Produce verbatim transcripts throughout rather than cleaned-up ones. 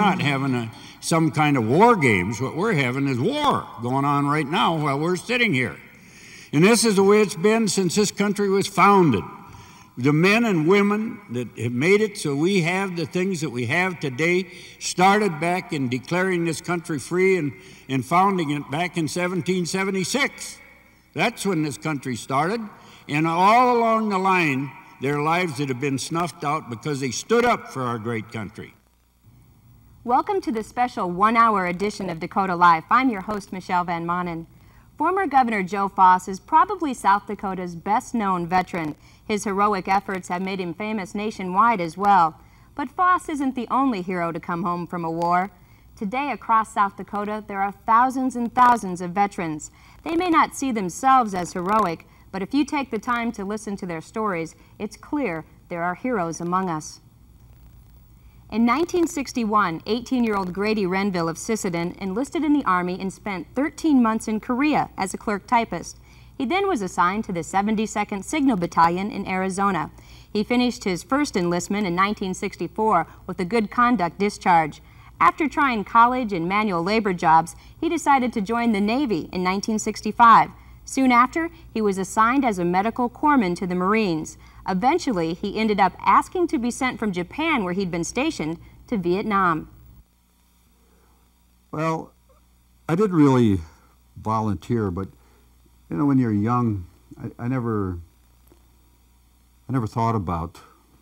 not having a, some kind of war games. What we're having is war going on right now while we're sitting here. And this is the way it's been since this country was founded. The men and women that have made it so we have the things that we have today started back in declaring this country free and, and founding it back in seventeen seventy-six. That's when this country started. And all along the line, their lives that have been snuffed out because they stood up for our great country. Welcome to the special one-hour edition of Dakota Life. I'm your host, Michelle Van Manen. Former Governor Joe Foss is probably South Dakota's best-known veteran. His heroic efforts have made him famous nationwide as well. But Foss isn't the only hero to come home from a war. Today, across South Dakota, there are thousands and thousands of veterans. They may not see themselves as heroic, but if you take the time to listen to their stories, it's clear there are heroes among us. In nineteen sixty-one, eighteen-year-old Grady Renville of Sisseton enlisted in the Army and spent thirteen months in Korea as a clerk typist. He then was assigned to the seventy-second Signal Battalion in Arizona. He finished his first enlistment in nineteen sixty-four with a good conduct discharge. After trying college and manual labor jobs, he decided to join the Navy in nineteen sixty-five. Soon after, he was assigned as a medical corpsman to the Marines. Eventually, he ended up asking to be sent from Japan, where he'd been stationed, to Vietnam. Well, I did really volunteer, but you know, when you're young, I, I never, I never thought about,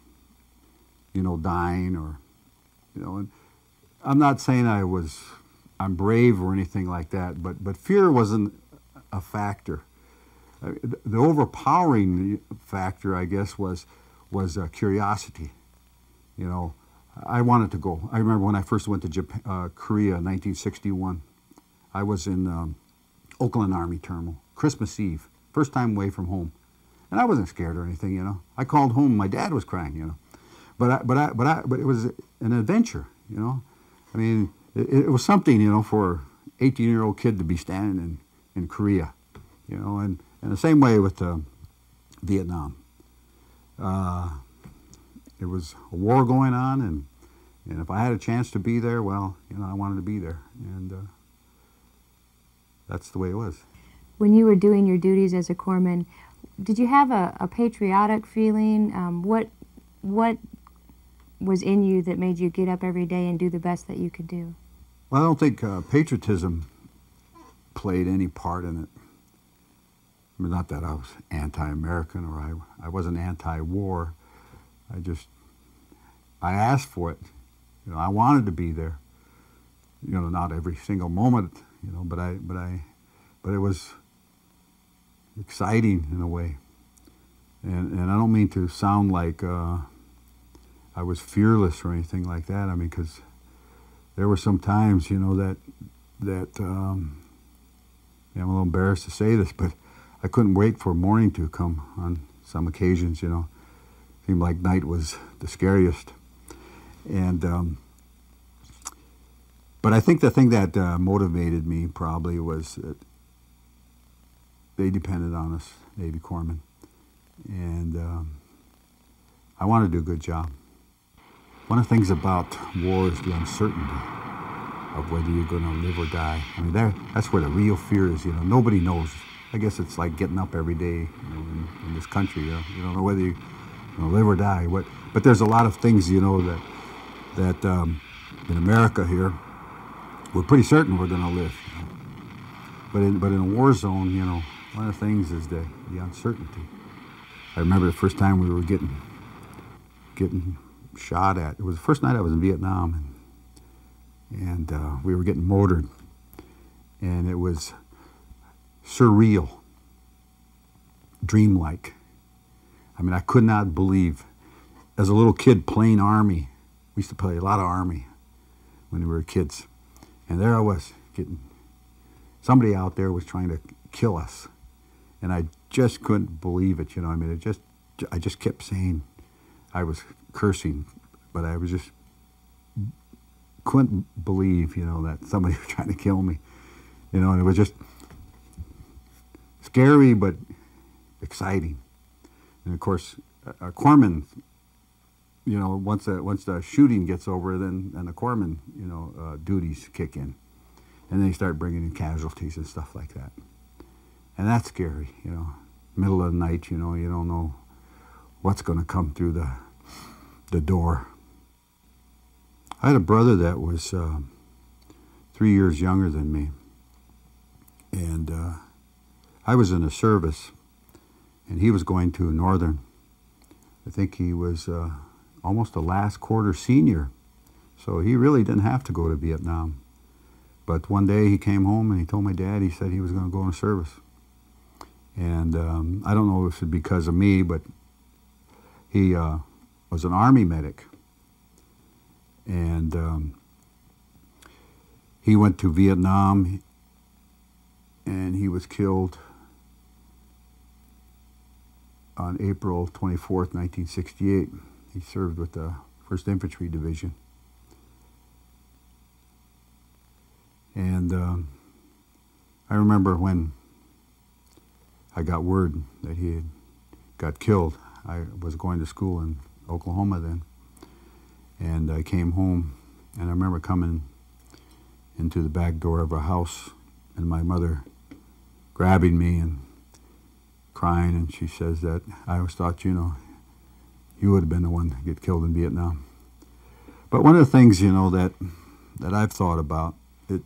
you know, dying or, you know, and I'm not saying I was, I'm brave or anything like that, but but fear wasn't a factor. Uh, the, the overpowering factor, I guess, was was uh, curiosity. You know, I wanted to go. I remember when I first went to Japan, uh, Korea in nineteen sixty-one. I was in um, Oakland Army Terminal. Christmas Eve, first time away from home, and I wasn't scared or anything, you know. I called home, my dad was crying, you know, but I, but I, but I, but it was an adventure, you know. I mean, it, it was something, you know, for an eighteen-year-old kid to be standing in in Korea, you know, and and the same way with uh, Vietnam. Uh, it was a war going on, and and if I had a chance to be there, well, you know, I wanted to be there, and uh, that's the way it was. When you were doing your duties as a corpsman, did you have a, a patriotic feeling? Um, what, what was in you that made you get up every day and do the best that you could do? Well, I don't think uh, patriotism played any part in it. I mean, not that I was anti-American or I, I wasn't anti-war. I just, I asked for it. You know, I wanted to be there. You know, not every single moment, you know, but I, but I, but it was exciting in a way, and and I don't mean to sound like uh, I was fearless or anything like that. I mean, because there were some times, you know, that that um, yeah, I'm a little embarrassed to say this, but I couldn't wait for morning to come. On some occasions, you know, it seemed like night was the scariest, and um, but I think the thing that uh, motivated me probably was that they depended on us, Navy corpsmen, and um, I wanted to do a good job. One of the things about war is the uncertainty of whether you're going to live or die. I mean, that, that's where the real fear is, you know. Nobody knows. I guess it's like getting up every day, you know, in, in this country. You know, you don't know whether you're going to live or die. What, but there's a lot of things, you know, that, that um, in America here, we're pretty certain we're going to live. You know? But in, but in a war zone, you know, one of the things is the, the uncertainty. I remember the first time we were getting getting shot at. It was the first night I was in Vietnam, and, and uh, we were getting motored, and it was surreal, dreamlike. I mean, I could not believe. As a little kid playing Army, we used to play a lot of Army when we were kids, and there I was getting. Somebody out there was trying to kill us. And I just couldn't believe it, you know. I mean, it just, I just kept saying, I was cursing, but I was just, couldn't believe, you know, that somebody was trying to kill me. You know, and it was just scary, but exciting. And of course, a corpsman you know, once the, once the shooting gets over, then and the corpsman, you know, uh, duties kick in. And they start bringing in casualties and stuff like that. And that's scary, you know. Middle of the night, you know, you don't know what's going to come through the, the door. I had a brother that was uh, three years younger than me. And uh, I was in the service, and he was going to Northern. I think he was uh, almost a last quarter senior, so he really didn't have to go to Vietnam. But one day he came home and he told my dad, he said he was going to go in service. And um, I don't know if it's because of me, but he uh, was an Army medic. And um, he went to Vietnam, and he was killed on April twenty-fourth, nineteen sixty-eight. He served with the first Infantry Division. And um, I remember when I got word that he had got killed. I was going to school in Oklahoma then. And I came home, and I remember coming into the back door of our house, and my mother grabbing me and crying, and she says that I always thought, you know, you would have been the one to get killed in Vietnam. But one of the things, you know, that that I've thought about, it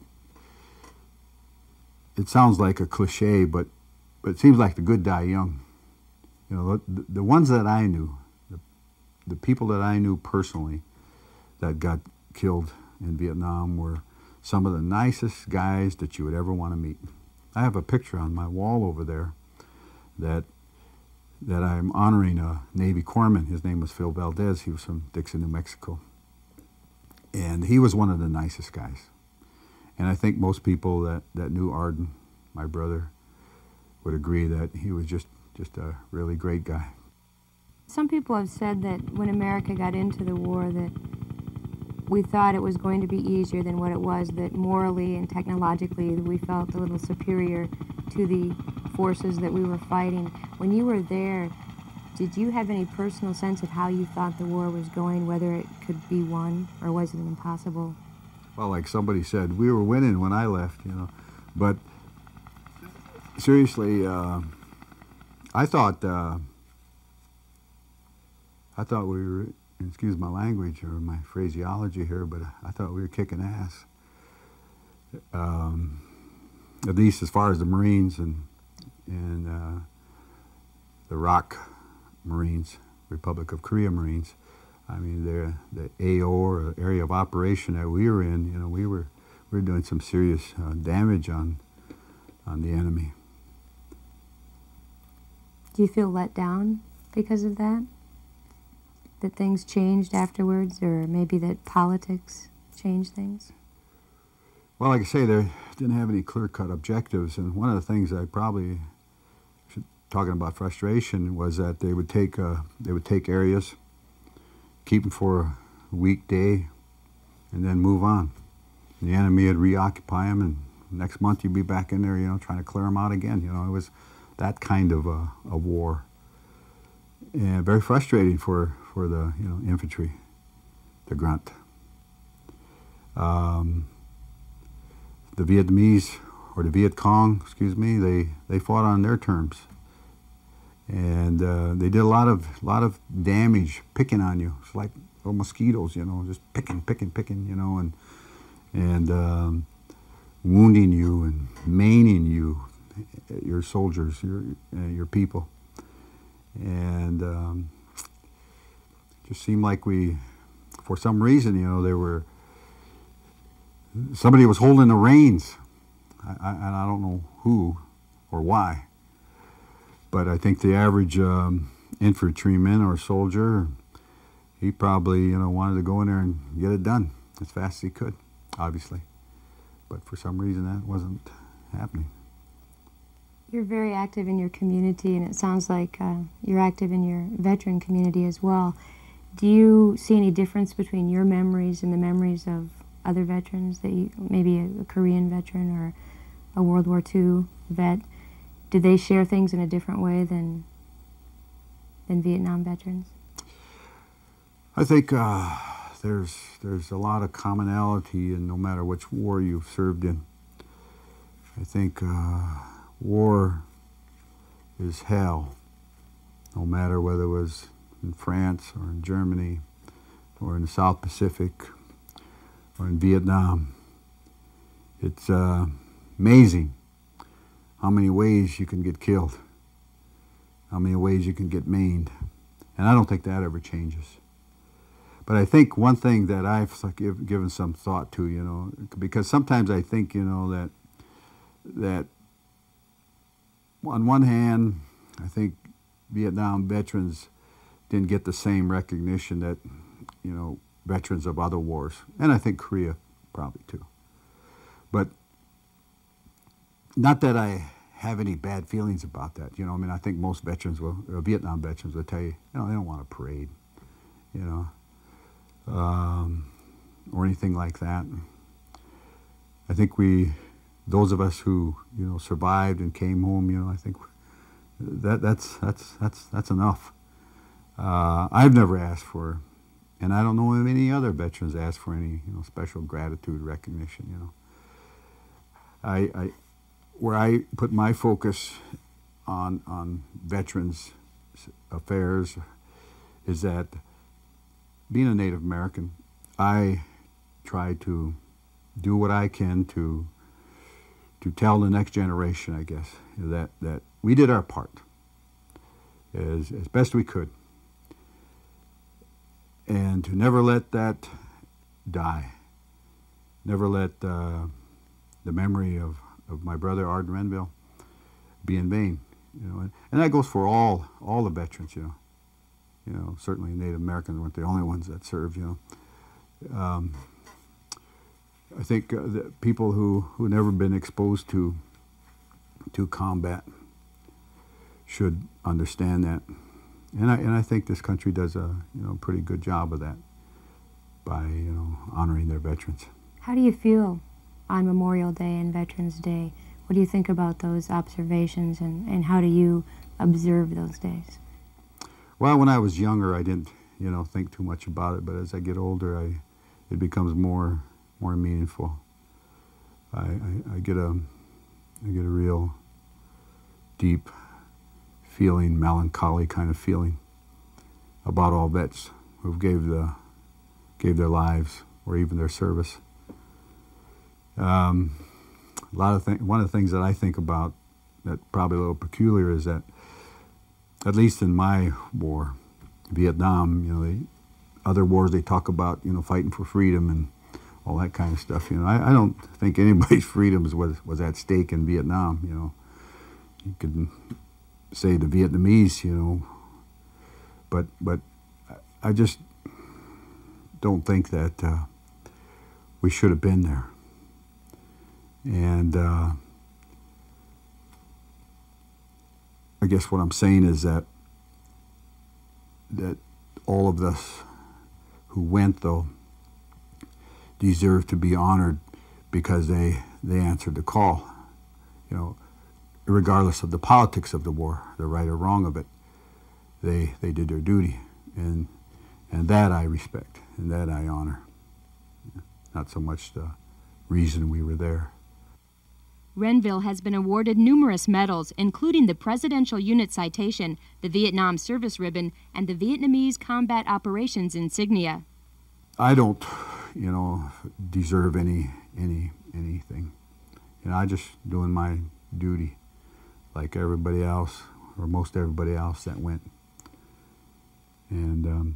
it sounds like a cliche, but but it seems like the good die young. You know, the, the ones that I knew, the, the people that I knew personally that got killed in Vietnam were some of the nicest guys that you would ever want to meet. I have a picture on my wall over there that that I'm honoring a Navy corpsman. His name was Phil Valdez. He was from Dixon, New Mexico. And he was one of the nicest guys. And I think most people that, that knew Arden, my brother, would agree that he was just, just a really great guy. Some people have said that when America got into the war that we thought it was going to be easier than what it was, that morally and technologically we felt a little superior to the forces that we were fighting. When you were there, did you have any personal sense of how you thought the war was going, whether it could be won, or was it impossible? Well, like somebody said, we were winning when I left, you know. But seriously, uh, I thought, uh, I thought we were, excuse my language or my phraseology here, but I thought we were kicking ass. Um, at least as far as the Marines and and uh, the R O C Marines, Republic of Korea Marines. I mean, the the A O, or area of operation that we were in, you know, we were we were doing some serious uh, damage on on the enemy. Do you feel let down because of that? That things changed afterwards, or maybe that politics changed things? Well, like I say, they didn't have any clear-cut objectives, and one of the things I probably, talking about frustration, was that they would take uh, they would take areas, keep them for a weekday, and then move on. And the enemy would reoccupy them, and next month you'd be back in there, you know, trying to clear them out again. You know, it was that kind of a, a war, and very frustrating for for the you know infantry, the grunt. Um, the Vietnamese, or the Viet Cong, excuse me, they they fought on their terms. And uh, they did a lot of lot of damage, picking on you. It's like little mosquitoes, you know, just picking, picking, picking, you know, and and um, wounding you and maiming you, your soldiers, your uh, your people. And um, it just seemed like we, for some reason, you know, there were somebody was holding the reins, I, I, and I don't know who or why. But I think the average um, infantryman or soldier, he probably, you know, wanted to go in there and get it done as fast as he could, obviously. But for some reason, that wasn't happening. You're very active in your community, and it sounds like uh, you're active in your veteran community as well. Do you see any difference between your memories and the memories of other veterans, that you, maybe a, a Korean veteran or a World War Two vet? Do they share things in a different way than than Vietnam veterans? I think uh, there's there's a lot of commonality in no matter which war you've served in. I think uh, war is hell, no matter whether it was in France or in Germany or in the South Pacific or in Vietnam. It's uh, amazing how many ways you can get killed, how many ways you can get maimed, and I don't think that ever changes. But I think one thing that I've give, given some thought to, you know, because sometimes I think, you know, that that on one hand, I think Vietnam veterans didn't get the same recognition that, you know, veterans of other wars, and I think Korea probably too. But not that I have any bad feelings about that, you know. I mean, I think most veterans will, or Vietnam veterans will tell you, you know, they don't want a parade, you know, um, or anything like that. I think we, those of us who, you know, survived and came home, you know, I think that that's that's that's that's enough. Uh, I've never asked for, and I don't know if any other veterans asked for any, you know, special gratitude, recognition, you know. I, I, where I put my focus on on veterans affairs is that being a Native American, I try to do what I can to to tell the next generation, I guess, that that we did our part as as best we could, and to never let that die, never let uh, the memory of, of my brother Grady Renville be in vain, you know, and, and that goes for all all the veterans, you know. You know, certainly Native Americans weren't the only ones that served, you know. Um, I think uh, the people who who never been exposed to to combat should understand that, and I and I think this country does a you know pretty good job of that by you know honoring their veterans. How do you feel on Memorial Day and Veterans Day? What do you think about those observations, and, and how do you observe those days? Well, when I was younger, I didn't, you know, think too much about it. But as I get older, I, it becomes more, more meaningful. I, I, I get a, I get a real deep feeling, melancholy kind of feeling about all vets who gave the, gave their lives or even their service. Um, a lot of things. One of the things that I think about that probably a little peculiar is that, at least in my war, Vietnam, you know, the other wars they talk about, you know, fighting for freedom and all that kind of stuff. You know, I, I don't think anybody's freedom was was at stake in Vietnam. You know, you could say the Vietnamese, you know, but but I just don't think that uh, we should have been there. And uh, I guess what I'm saying is that that all of us who went, though, deserve to be honored because they they answered the call. You know, regardless of the politics of the war, the right or wrong of it, they they did their duty, and and that I respect and that I honor. Not so much the reason we were there. Renville has been awarded numerous medals, including the Presidential Unit Citation, the Vietnam Service Ribbon, and the Vietnamese Combat Operations Insignia. I don't, you know, deserve any, any, anything. You know, I just doing my duty like everybody else, or most everybody else that went. And um,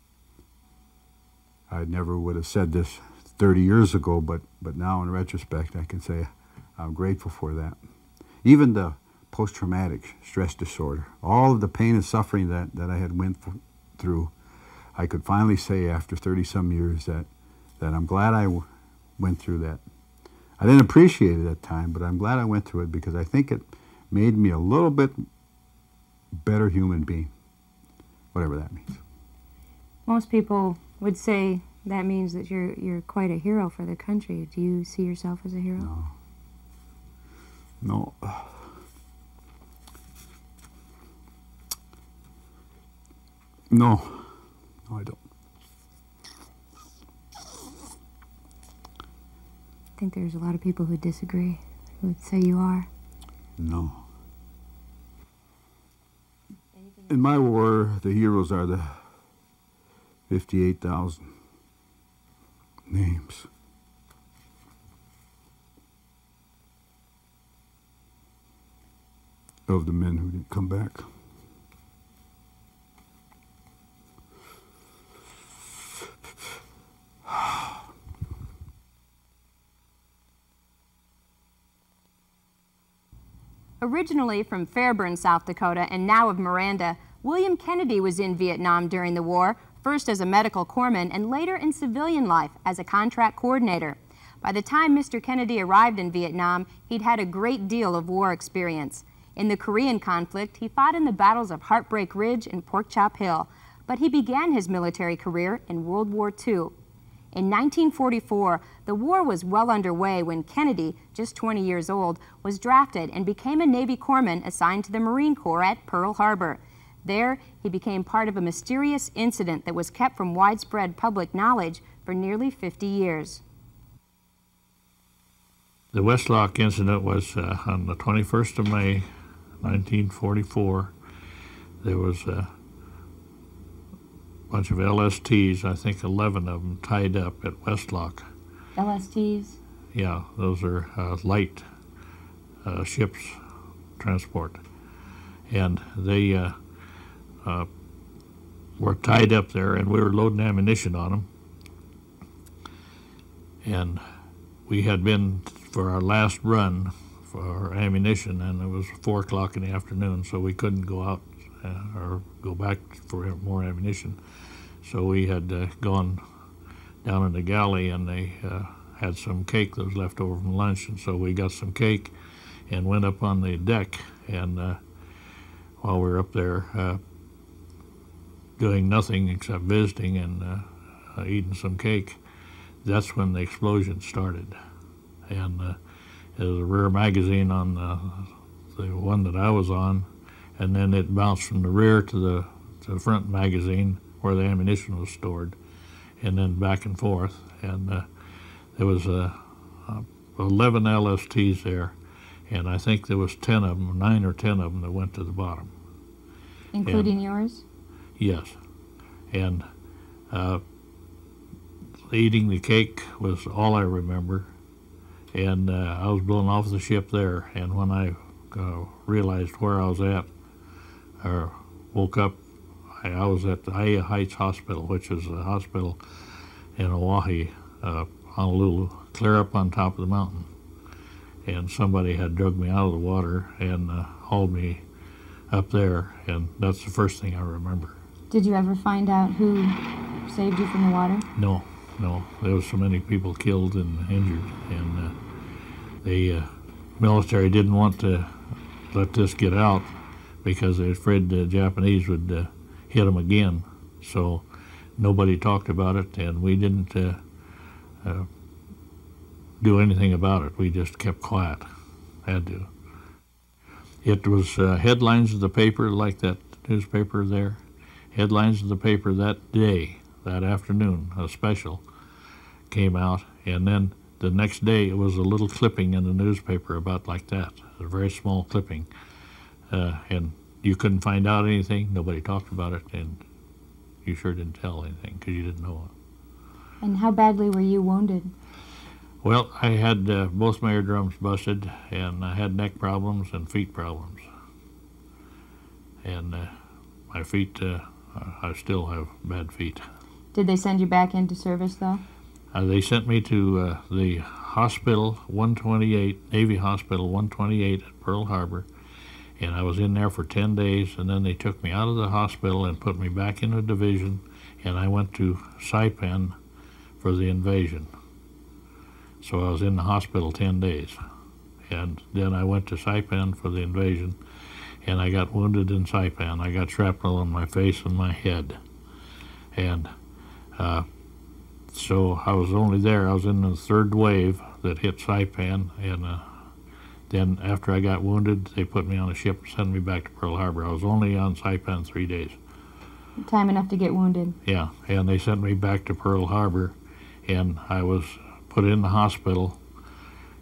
I never would have said this thirty years ago, but, but now in retrospect, I can say I'm grateful for that. Even the post-traumatic stress disorder, all of the pain and suffering that, that I had went through, I could finally say after thirty-some years that, that I'm glad I w went through that. I didn't appreciate it at the time, but I'm glad I went through it because I think it made me a little bit better human being, whatever that means. Most people would say that means that you're, you're quite a hero for the country. Do you see yourself as a hero? No. No. No. No, I don't. think there's a lot of people who disagree, who would say you are. No. In my war, the heroes are the fifty-eight thousand names. Of the men who didn't come back. Originally from Fairburn, South Dakota, and now of Miranda, William Kennedy was in Vietnam during the war, first as a medical corpsman and later in civilian life as a contract coordinator. By the time Mister Kennedy arrived in Vietnam, he'd had a great deal of war experience. In the Korean conflict, he fought in the battles of Heartbreak Ridge and Pork Chop Hill, but he began his military career in World War Two. In nineteen forty-four, the war was well underway when Kennedy, just twenty years old, was drafted and became a Navy corpsman assigned to the Marine Corps at Pearl Harbor. There, he became part of a mysterious incident that was kept from widespread public knowledge for nearly fifty years. The Westlock incident was uh, on the twenty-first of May, nineteen forty-four. There was a bunch of L S Ts, I think eleven of them, tied up at Westlock. L S Ts? Yeah, those are uh, light uh, ships transport. And they uh, uh, were tied up there, and we were loading ammunition on them. And we had been for our last run for our ammunition, and it was four o'clock in the afternoon, so we couldn't go out uh, or go back for more ammunition. So we had uh, gone down in the galley, and they uh, had some cake that was left over from lunch, and so we got some cake and went up on the deck. And uh, while we were up there uh, doing nothing except visiting and uh, uh, eating some cake, that's when the explosion started. And uh, there was a rear magazine on the, the one that I was on, and then it bounced from the rear to the, to the front magazine where the ammunition was stored, and then back and forth. And uh, there was uh, uh, eleven L S Ts there, and I think there was ten of them, nine or ten of them that went to the bottom. Including and, yours? Yes. And uh, eating the cake was all I remember. And uh, I was blown off the ship there, and when I uh, realized where I was at, or woke up, I, I was at the Aya Heights Hospital, which is a hospital in Oahe, uh, Honolulu, clear up on top of the mountain. And somebody had dragged me out of the water and uh, hauled me up there, and that's the first thing I remember. Did you ever find out who saved you from the water? No. No, there was so many people killed and injured, and uh, the uh, military didn't want to let this get out because they were afraid the Japanese would uh, hit them again. So nobody talked about it, and we didn't uh, uh, do anything about it. We just kept quiet. Had to. It was uh, headlines of the paper, like that newspaper there. Headlines of the paper that day. That afternoon, a special came out, and then the next day it was a little clipping in the newspaper about like that, a very small clipping, uh, and you couldn't find out anything. Nobody talked about it, and you sure didn't tell anything because you didn't know it. And how badly were you wounded? Well, I had uh, both my eardrums busted, and I had neck problems and feet problems, and uh, my feet, uh, I still have bad feet. Did they send you back into service, though? Uh, they sent me to uh, the hospital one twenty-eight, Navy Hospital one twenty-eight at Pearl Harbor, and I was in there for ten days, and then they took me out of the hospital and put me back in a division, and I went to Saipan for the invasion. So I was in the hospital ten days, and then I went to Saipan for the invasion, and I got wounded in Saipan. I got shrapnel on my face and my head, and Uh, so I was only there. I was in the third wave that hit Saipan, and uh, then after I got wounded, they put me on a ship and sent me back to Pearl Harbor. I was only on Saipan three days. Time enough to get wounded. Yeah, and they sent me back to Pearl Harbor, and I was put in the hospital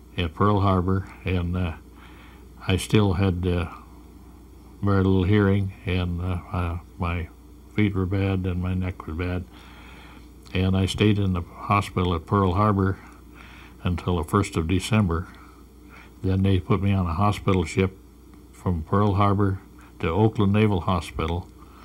at Pearl Harbor, and uh, I still had uh, very little hearing, and uh, uh, my feet were bad and my neck was bad. And I stayed in the hospital at Pearl Harbor until the first of December. Then they put me on a hospital ship from Pearl Harbor to Oakland Naval Hospital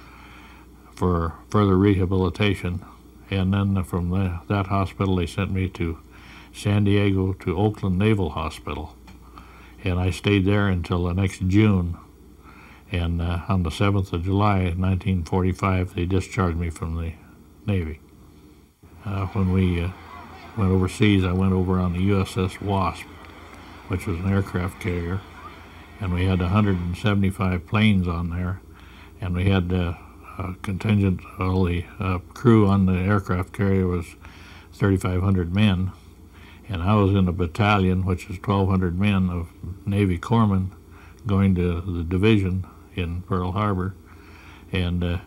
for further rehabilitation. And then from the, that hospital they sent me to San Diego to Oakland Naval Hospital. And I stayed there until the next June. And uh, on the seventh of July, nineteen forty-five, they discharged me from the Navy. Uh, when we uh, went overseas, I went over on the U S S Wasp, which was an aircraft carrier, and we had one hundred seventy-five planes on there, and we had uh, a contingent, all the uh, crew on the aircraft carrier was thirty-five hundred men, and I was in a battalion, which is twelve hundred men of Navy corpsmen going to the division in Pearl Harbor, and uh,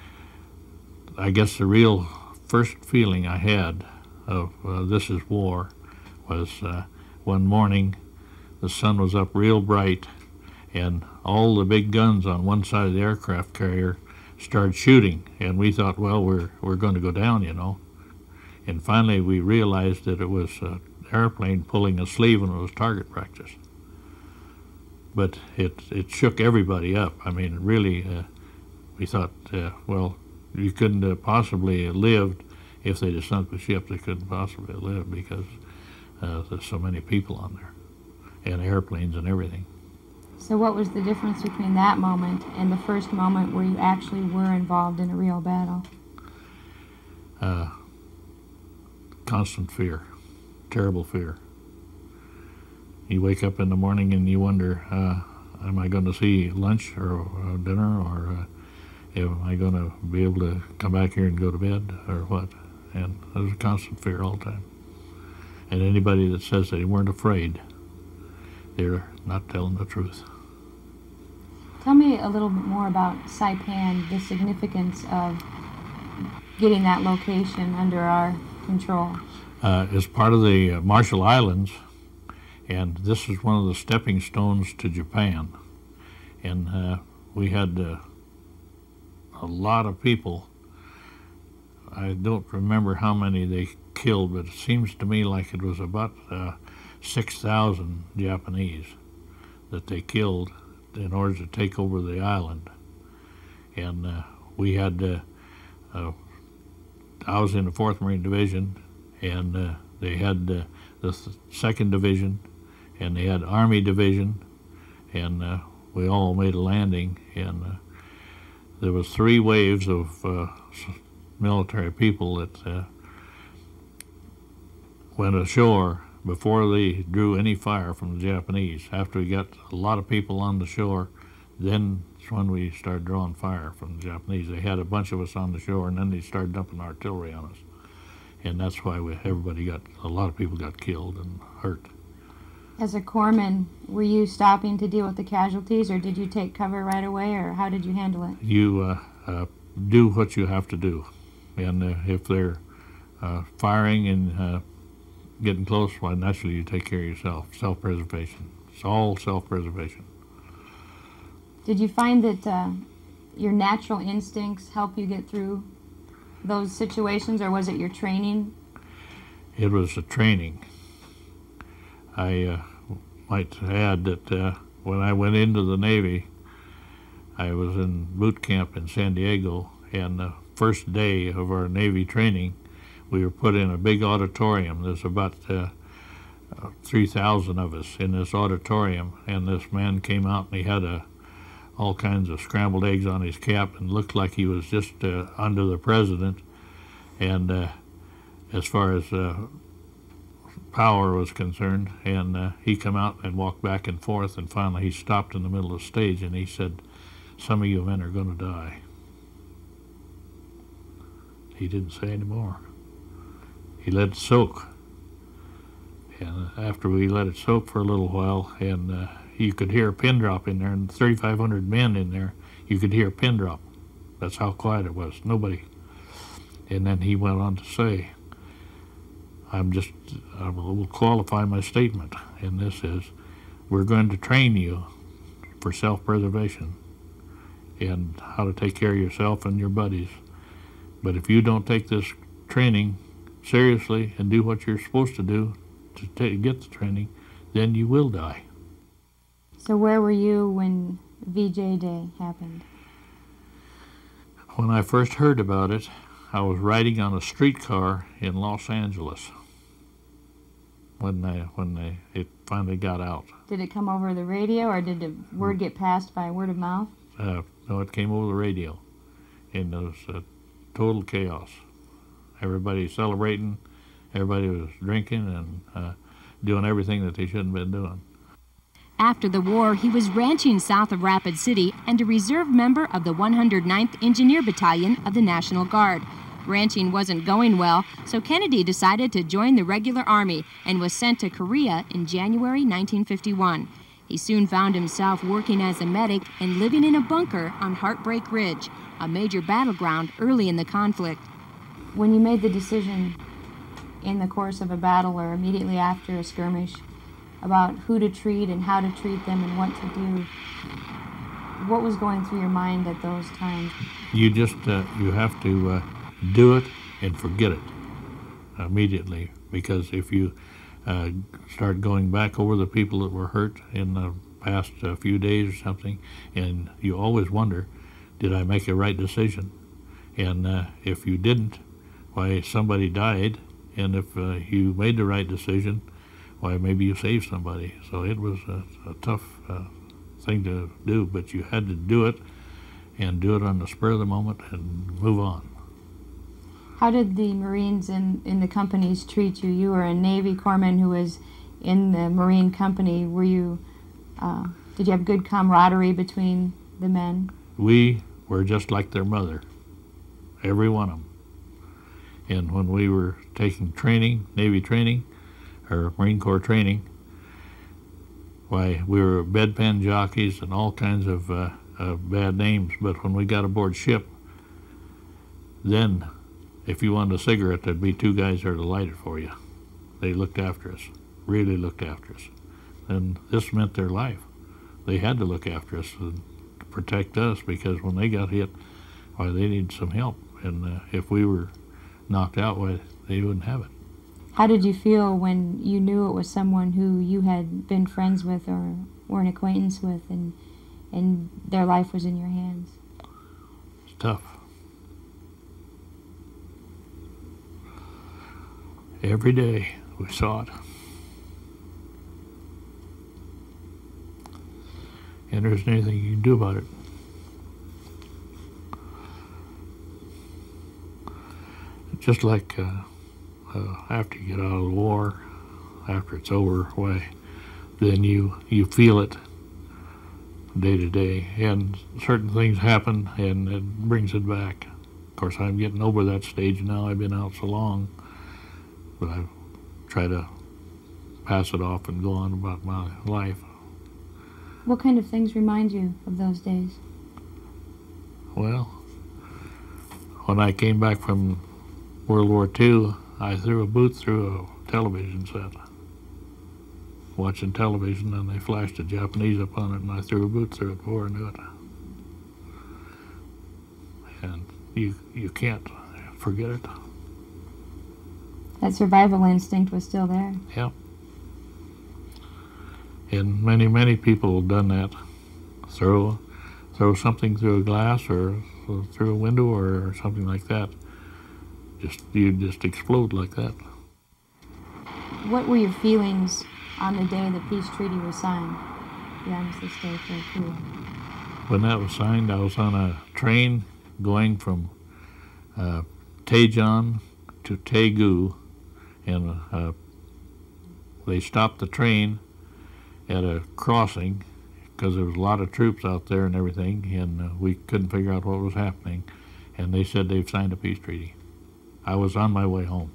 I guess the real first feeling I had of uh, this is war was uh, one morning the sun was up real bright and all the big guns on one side of the aircraft carrier started shooting, and we thought, well, we're we're going to go down, you know. And finally we realized that it was an airplane pulling a sleeve and it was target practice. But it it shook everybody up. I mean, really, uh, we thought, uh, well, you couldn't have possibly lived if they'd have sunk the ship. They couldn't possibly have lived because uh, there's so many people on there, and airplanes and everything. So what was the difference between that moment and the first moment where you actually were involved in a real battle? Uh, constant fear, terrible fear. You wake up in the morning and you wonder, uh, am I going to see lunch or uh, dinner, or uh, am I going to be able to come back here and go to bed, or what? And there's a constant fear all the time. And anybody that says they weren't afraid, they're not telling the truth. Tell me a little bit more about Saipan, the significance of getting that location under our control. Uh, it's part of the uh, Marshall Islands, and this is one of the stepping stones to Japan. And uh, we had uh, a lot of people. I don't remember how many they killed, but it seems to me like it was about uh, six thousand Japanese that they killed in order to take over the island. And uh, we had, uh, uh, I was in the fourth Marine Division, and uh, they had uh, the th second Division, and they had Army Division, and uh, we all made a landing, and uh, there was three waves of uh, military people that uh, went ashore before they drew any fire from the Japanese. After we got a lot of people on the shore, then that's when we started drawing fire from the Japanese. They had a bunch of us on the shore, and then they started dumping artillery on us. And that's why we, everybody got, a lot of people got killed and hurt. As a corpsman, were you stopping to deal with the casualties, or did you take cover right away, or how did you handle it? You uh, uh, do what you have to do. And uh, if they're uh, firing and uh, getting close, well, naturally you take care of yourself. Self-preservation. It's all self-preservation. Did you find that uh, your natural instincts help you get through those situations, or was it your training? It was the training. I uh, might add that uh, when I went into the Navy, I was in boot camp in San Diego, and the first day of our Navy training, we were put in a big auditorium. There's about uh, uh, three thousand of us in this auditorium, and this man came out and he had a, all kinds of scrambled eggs on his cap and looked like he was just uh, under the president. And uh, as far as uh, power was concerned, and uh, he come out and walked back and forth, and finally he stopped in the middle of the stage and he said, "Some of you men are going to die." He didn't say any more. He let it soak. And after we let it soak for a little while, and uh, you could hear a pin drop in there, and thirty-five hundred men in there, you could hear a pin drop. That's how quiet it was. Nobody. And then he went on to say, I'm just, I will qualify my statement. and this is, we're going to train you for self-preservation and how to take care of yourself and your buddies. But if you don't take this training seriously and do what you're supposed to do to take, get the training, then you will die. So where were you when V J Day happened? When I first heard about it, I was riding on a streetcar in Los Angeles when they, when they, it finally got out. Did it come over the radio, or did the word get passed by word of mouth? Uh, no, it came over the radio, and it was uh, total chaos. Everybody celebrating, everybody was drinking and uh, doing everything that they shouldn't have been doing. After the war, he was ranching south of Rapid City and a reserve member of the one hundred ninth Engineer Battalion of the National Guard. Ranching wasn't going well, so Kennedy decided to join the regular army and was sent to Korea in January nineteen fifty-one. He soon found himself working as a medic and living in a bunker on Heartbreak Ridge, a major battleground early in the conflict. When you made the decision in the course of a battle or immediately after a skirmish about who to treat and how to treat them and what to do, what was going through your mind at those times? You just, uh, you have to uh, do it and forget it immediately, because if you uh, start going back over the people that were hurt in the past uh, few days or something, and you always wonder, did I make a right decision? And uh, if you didn't, why, somebody died, and if uh, you made the right decision, why, maybe you saved somebody. So it was a, a tough uh, thing to do, but you had to do it, and do it on the spur of the moment and move on. How did the Marines in, in the companies treat you? You were a Navy corpsman who was in the Marine company. Were you, uh, did you have good camaraderie between the men? We were just like their mother, every one of them. And when we were taking training, Navy training, or Marine Corps training, why, we were bedpan jockeys and all kinds of uh, uh, bad names. But when we got aboard ship, then if you wanted a cigarette, there'd be two guys there to light it for you. They looked after us, really looked after us. And this meant their life. They had to look after us and protect us, because when they got hit, why, they needed some help. And uh, if we were knocked out, why, they wouldn't have it. How did you feel when you knew it was someone who you had been friends with or were an acquaintance with, and and their life was in your hands? It's tough. Every day we saw it. And there isn't anything you can do about it. Just like uh, uh, after you get out of the war, after it's over, why, then you, you feel it day to day, and certain things happen and it brings it back. Of course, I'm getting over that stage now. I've been out so long, but I try to pass it off and go on about my life. What kind of things remind you of those days? Well, when I came back from World War Two, I threw a boot through a television set, watching television, and they flashed the Japanese up on it, and I threw a boot through it before I knew it. And you, you can't forget it. That survival instinct was still there. Yeah. And many, many people have done that. Throw, throw something through a glass or through a window or something like that. Just, you just explode like that. What were your feelings on the day the peace treaty was signed? The Armistice Day for Korea. When that was signed, I was on a train going from uh, Daejeon to Daegu, and uh, they stopped the train at a crossing because there was a lot of troops out there and everything, and uh, we couldn't figure out what was happening, and they said they've signed a peace treaty. I was on my way home.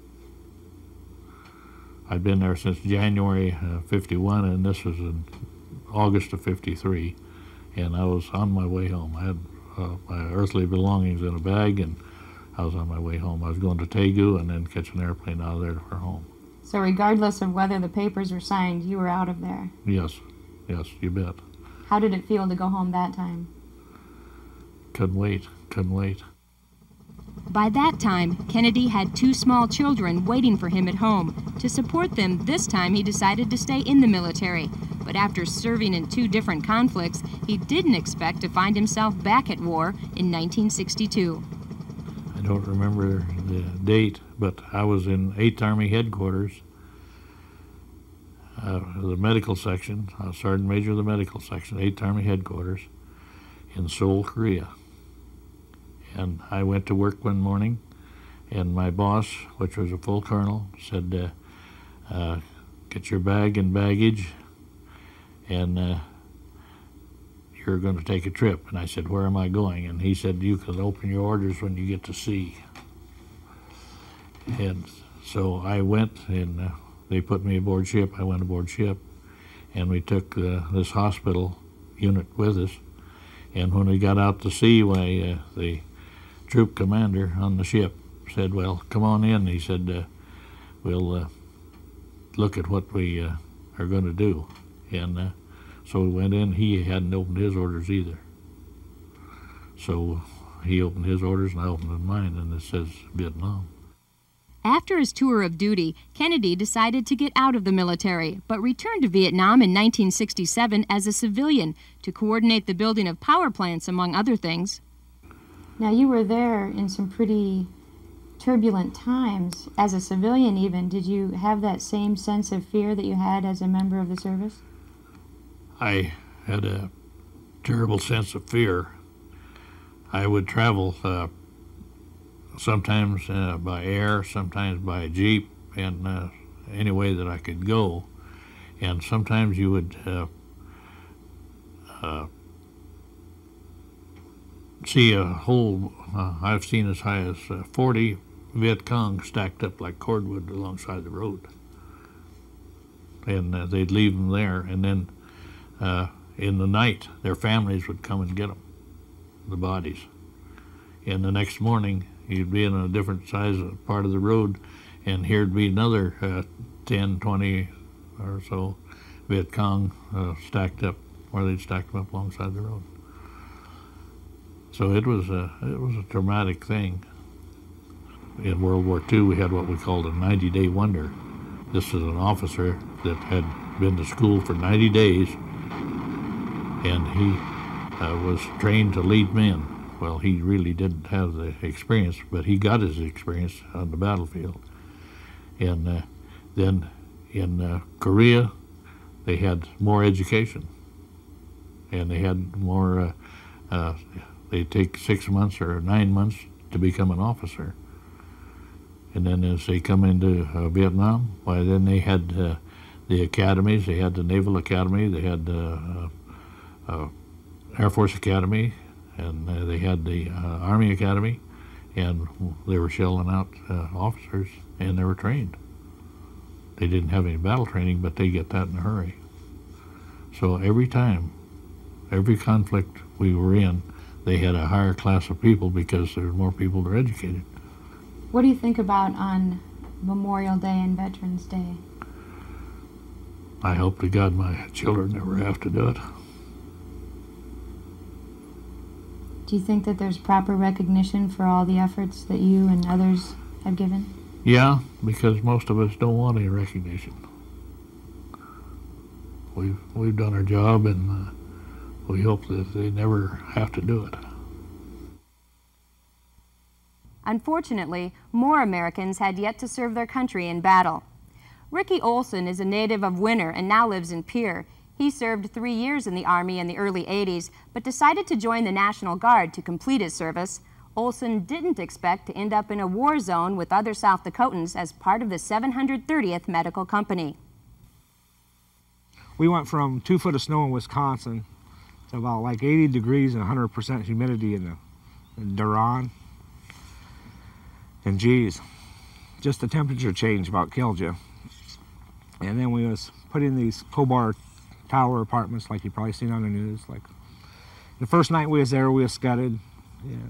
I'd been there since January uh, fifty-one, and this was in August of fifty-three, and I was on my way home. I had uh, my earthly belongings in a bag, and I was on my way home. I was going to Daegu and then catch an airplane out of there for home. So regardless of whether the papers were signed, you were out of there? Yes, yes, you bet. How did it feel to go home that time? Couldn't wait, couldn't wait. By that time, Kennedy had two small children waiting for him at home. To support them, this time he decided to stay in the military. But after serving in two different conflicts, he didn't expect to find himself back at war in nineteen sixty-two. I don't remember the date, but I was in eighth Army headquarters, uh, the medical section. I was Sergeant Major of the medical section, eighth Army headquarters in Seoul, Korea. And I went to work one morning, and my boss, which was a full colonel, said, uh, uh, get your bag and baggage, and uh, you're going to take a trip. And I said, where am I going? And he said, you can open your orders when you get to sea. And so I went, and uh, they put me aboard ship. I went aboard ship, and we took uh, this hospital unit with us. And when we got out to sea, why, uh, the troop commander on the ship said, well, come on in. He said, uh, we'll uh, look at what we uh, are going to do. And uh, so we went in. He hadn't opened his orders either. So he opened his orders, and I opened mine, and it says Vietnam. After his tour of duty, Kennedy decided to get out of the military, but returned to Vietnam in nineteen sixty-seven as a civilian to coordinate the building of power plants, among other things. Now, you were there in some pretty turbulent times. As a civilian even, did you have that same sense of fear that you had as a member of the service? I had a terrible sense of fear. I would travel uh, sometimes uh, by air, sometimes by jeep, and uh, any way that I could go. And sometimes you would uh, uh, see a whole, uh, I've seen as high as uh, forty Viet Cong stacked up like cordwood alongside the road. And uh, they'd leave them there, and then uh, in the night, their families would come and get them, the bodies. And the next morning, you'd be in a different size part of the road, and here'd be another uh, ten, twenty or so Viet Cong uh, stacked up, where they'd stacked them up alongside the road. So it was a, it was a traumatic thing. In World War Two, we had what we called a ninety-day wonder. This is an officer that had been to school for ninety days, and he uh, was trained to lead men. Well, he really didn't have the experience, but he got his experience on the battlefield. And uh, then in uh, Korea, they had more education, and they had more, uh, uh, they take six months or nine months to become an officer. And then as they come into uh, Vietnam, why then they had uh, the academies. They had the Naval Academy, they had the uh, uh, Air Force Academy, and uh, they had the uh, Army Academy, and they were shelling out uh, officers, and they were trained. They didn't have any battle training, but they get that in a hurry. So every time, every conflict we were in, they had a higher class of people because there were more people that were educated. What do you think about on Memorial Day and Veterans Day? I hope to God my children never have to do it. Do you think that there's proper recognition for all the efforts that you and others have given? Yeah, because most of us don't want any recognition. We've, we've done our job, and uh, we hope that they never have to do it. Unfortunately, more Americans had yet to serve their country in battle. Ricky Olson is a native of Winter and now lives in Pierre. He served three years in the Army in the early eighties, but decided to join the National Guard to complete his service. Olson didn't expect to end up in a war zone with other South Dakotans as part of the seven hundred thirtieth Medical Company. We went from two foot of snow in Wisconsin to about like eighty degrees and one hundred percent humidity in the in Duran. And geez, just the temperature change about killed you. And then we was put in these Cobar Tower apartments like you've probably seen on the news. Like the first night we was there, we was scudded.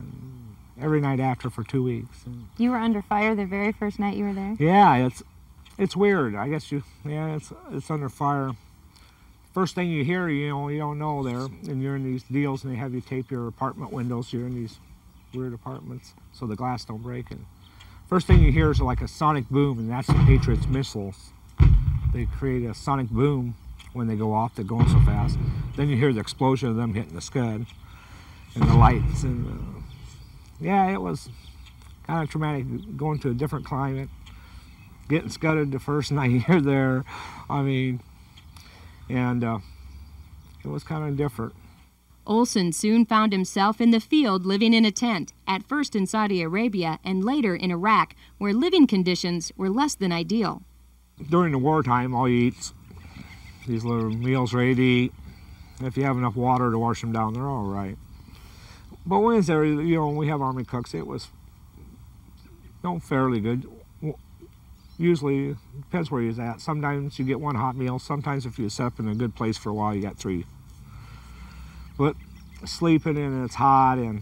And every night after for two weeks. And you were under fire the very first night you were there? yeah, it's it's weird. I guess you, yeah, it's it's under fire. First thing you hear, you know, you don't know there, and you're in these deals, and they have you tape your apartment windows. You're in these weird apartments, so the glass don't break. And first thing you hear is like a sonic boom, and that's the Patriots missiles. They create a sonic boom when they go off. They're going so fast. Then you hear the explosion of them hitting the scud, and the lights, and uh, yeah, it was kind of traumatic going to a different climate, getting scudded the first night you're there. I mean, and uh, it was kind of different. Olson soon found himself in the field living in a tent, at first in Saudi Arabia and later in Iraq, where living conditions were less than ideal. During the wartime, all you eat's these little meals ready to eat. If you have enough water to wash them down, they're all right. But when it's there, you know, we have Army cooks, it was, you know, fairly good. Usually, depends where you're at. Sometimes you get one hot meal. Sometimes if you set up in a good place for a while, you got three. But sleeping in and it's hot, and,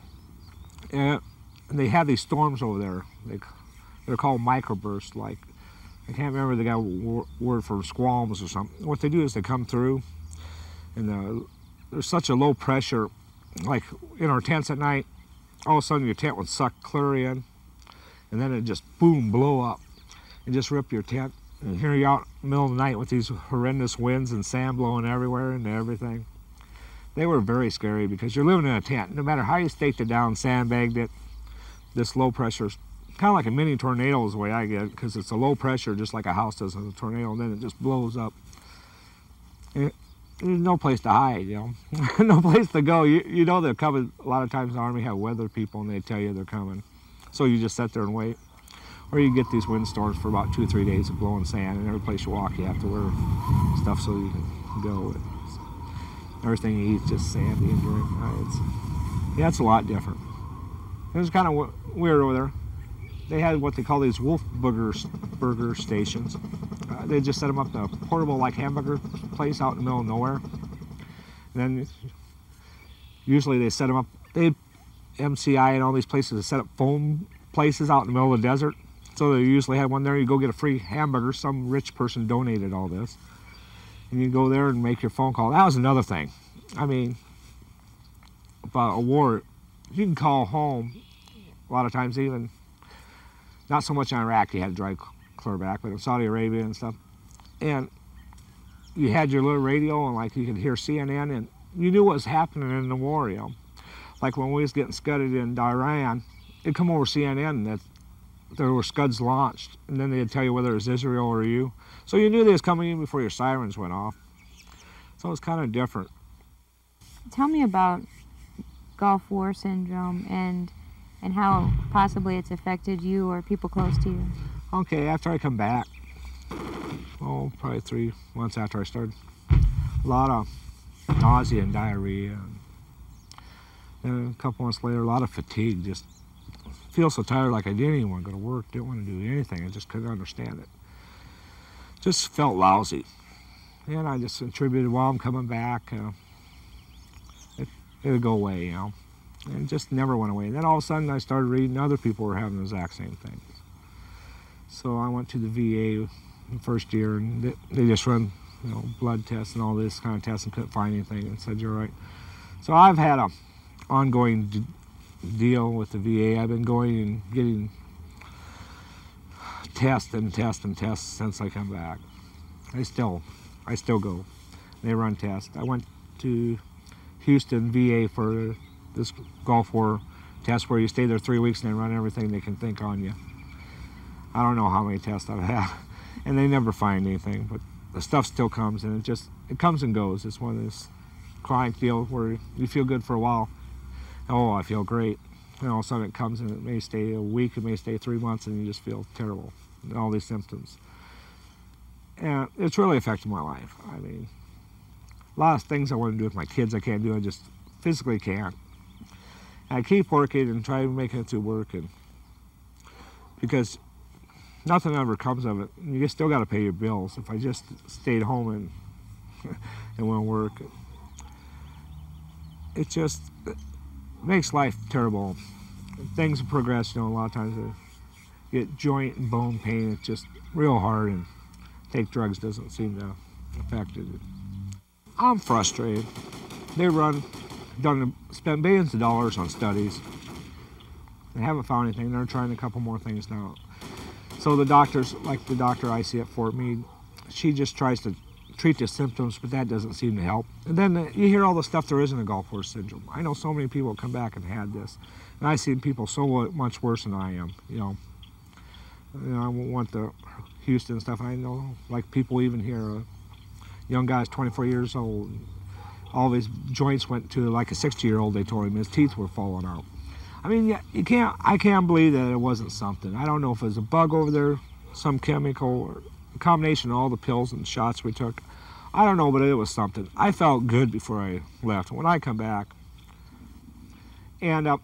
and they have these storms over there. They, they're called microbursts. Like, I can't remember the guy word for squalms or something. What they do is they come through, and the, there's such a low pressure. Like in our tents at night, all of a sudden your tent would suck clear in, and then it just boom, blow up, and just rip your tent. And here you're out in the middle of the night with these horrendous winds and sand blowing everywhere and everything. They were very scary because you're living in a tent. No matter how you staked it down, sandbagged it, this low pressure, kind of like a mini tornado is the way I get it, because it's a low pressure just like a house does in a tornado, and then it just blows up. And there's no place to hide, you know, no place to go. You, you know they're coming. A lot of times the Army have weather people, and they tell you they're coming. So you just sit there and wait. Or you get these windstorms for about two or three days of blowing sand, and every place you walk you have to wear stuff so you can go. Everything you eat is just sandy and drink. It's, yeah, it's a lot different. It was kind of weird over there. They had what they call these wolf burger, burger stations. Uh, they just set them up in a portable like hamburger place out in the middle of nowhere. And then usually they set them up, they M C I and all these places to set up phone places out in the middle of the desert. So they usually had one there. You go get a free hamburger. Some rich person donated all this. And you go there and make your phone call. That was another thing. I mean, about a war, you can call home a lot of times, even not so much in Iraq, you had to drive clear back, but in Saudi Arabia and stuff. And you had your little radio, and like you could hear C N N, and you knew what was happening in the war, you know. Like when we was getting scudded in Iran, it'd come over C N N that there were scuds launched, and then they'd tell you whether it was Israel or you. So you knew they was coming in before your sirens went off. So it's kind of different. Tell me about Gulf War syndrome and and how possibly it's affected you or people close to you. Okay, after I come back, oh, probably three months after I started, a lot of nausea and diarrhea. And then a couple months later, a lot of fatigue. Just feel so tired, like I didn't even want to go to work, didn't want to do anything. I just couldn't understand it. Just felt lousy. And I just attributed, while I'm coming back, uh, it, it would go away, you know. And it just never went away. And then all of a sudden I started reading other people were having the exact same thing. So I went to the V A the first year, and they, they just run, you know, blood tests and all this kind of tests, and couldn't find anything, and said, you're right. So I've had a ongoing d deal with the V A. I've been going and getting tests and tests and tests since I come back. I still, I still go. They run tests. I went to Houston V A for this Gulf War test where you stay there three weeks and they run everything they can think on you. I don't know how many tests I've had, and they never find anything, but the stuff still comes, and it just, it comes and goes. It's one of those chronic deals where you feel good for a while. Oh, I feel great. And all of a sudden it comes, and it may stay a week, it may stay three months, and you just feel terrible, all these symptoms. And it's really affected my life. I mean, a lot of things I want to do with my kids I can't do, I just physically can't. And I keep working and try making it through work, and because nothing ever comes of it. You still got to pay your bills. If I just stayed home and and went to work, it just it makes life terrible. Things progress, you know. A lot of times, get joint and bone pain. It's just real hard, and take drugs doesn't seem to affect it. I'm frustrated. They run, done, spent billions of dollars on studies. They haven't found anything. They're trying a couple more things now. So the doctors, like the doctor I see at Fort Meade, she just tries to treat the symptoms, but that doesn't seem to help. And then uh, you hear all the stuff there is in the Gulf War syndrome. I know so many people come back and had this, and I've seen people so much worse than I am. You know, you know I went to Houston stuff. I know, like people even here, a young guy's twenty-four years old. All his joints went to like a sixty-year-old. They told him his teeth were falling out. I mean, yeah, you can't. I can't believe that it wasn't something. I don't know if it was a bug over there, some chemical, or a combination of all the pills and shots we took. I don't know, but it was something. I felt good before I left. When I come back, and uh,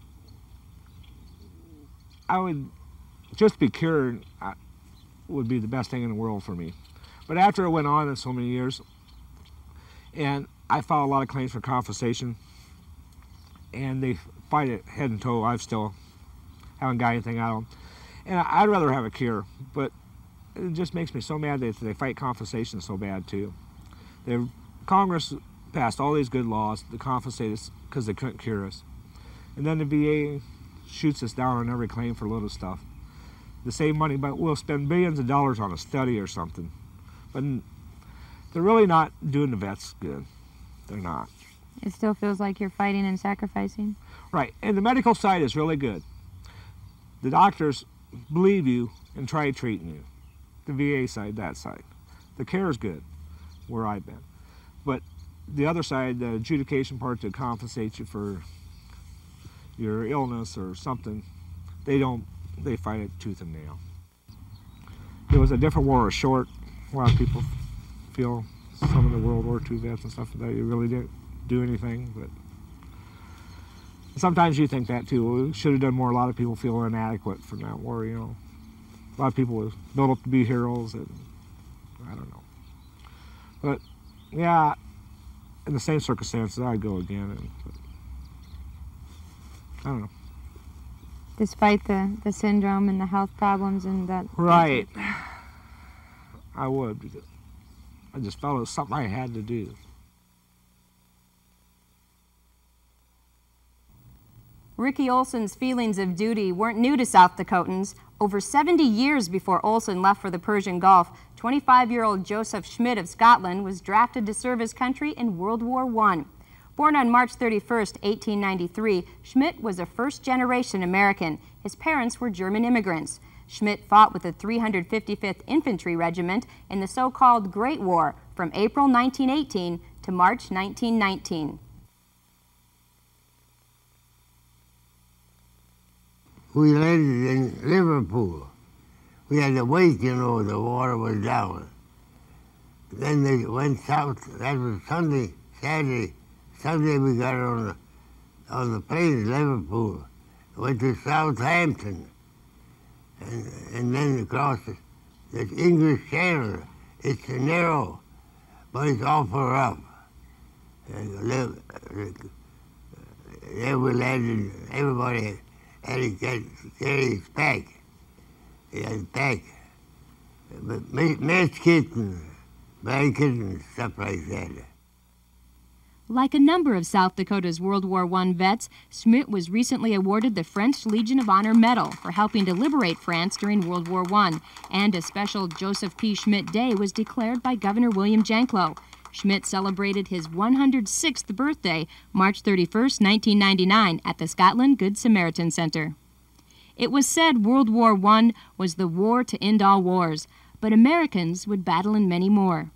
I would just be cured. Uh, would be the best thing in the world for me. But after it went on in so many years, and I filed a lot of claims for compensation, and they fight it head and toe. I've still haven't got anything out of them. And I'd rather have a cure, but it just makes me so mad that they fight compensation so bad too. The Congress passed all these good laws to compensate us because they couldn't cure us. And then the V A shoots us down on every claim for little stuff. To save money, but we'll spend billions of dollars on a study or something. But they're really not doing the vets good. They're not. It still feels like you're fighting and sacrificing? Right, and the medical side is really good. The doctors believe you and try treating you. The V A side, that side. The care is good, where I've been. But the other side, the adjudication part to compensate you for your illness or something, they don't, they fight it tooth and nail. It was a different war, a short. A lot of people feel, some of the World War Two vets and stuff, that you really didn't do anything, but sometimes you think that too. We should have done more. A lot of people feel inadequate from that war, you know. A lot of people were built up to be heroes, and I don't know. But yeah, in the same circumstances, I'd go again. And, but, I don't know. Despite the, the syndrome and the health problems and that. Right. I would, because I just felt it was something I had to do. Ricky Olson's feelings of duty weren't new to South Dakotans. Over seventy years before Olson left for the Persian Gulf, twenty-five-year-old Joseph Schmidt of Scotland was drafted to serve his country in World War One. Born on March thirty-first, eighteen ninety-three, Schmidt was a first-generation American. His parents were German immigrants. Schmidt fought with the three hundred fifty-fifth Infantry Regiment in the so-called Great War from April nineteen eighteen to March nineteen nineteen. We landed in Liverpool. We had to wait, you know, the water was down. Then they went south. That was Sunday, Saturday. Sunday we got on the, on the plane in Liverpool. Went to Southampton. And, and then across the, the English Channel. It's narrow, but it's awful rough. And there we landed, everybody had to get, carry his pack. He had a pack. But mess kits and blankets and stuff like that. Like a number of South Dakota's World War One vets, Schmidt was recently awarded the French Legion of Honor Medal for helping to liberate France during World War One, and a special Joseph P. Schmidt Day was declared by Governor William Janklow. Schmidt celebrated his one hundred sixth birthday, March thirty-first, nineteen ninety-nine, at the Scotland Good Samaritan Center. It was said World War One was the war to end all wars, but Americans would battle in many more.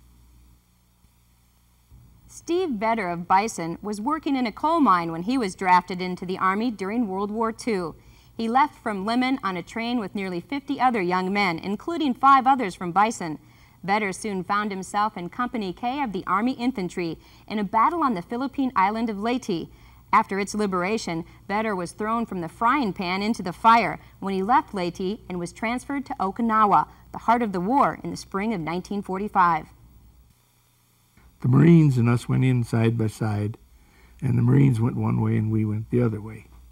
Steve Vetter of Bison was working in a coal mine when he was drafted into the Army during World War Two. He left from Limon on a train with nearly fifty other young men, including five others from Bison. Vetter soon found himself in Company K of the Army Infantry in a battle on the Philippine island of Leyte. After its liberation, Vetter was thrown from the frying pan into the fire when he left Leyte and was transferred to Okinawa, the heart of the war, in the spring of nineteen forty-five. The Marines and us went in side by side, and the Marines went one way and we went the other way.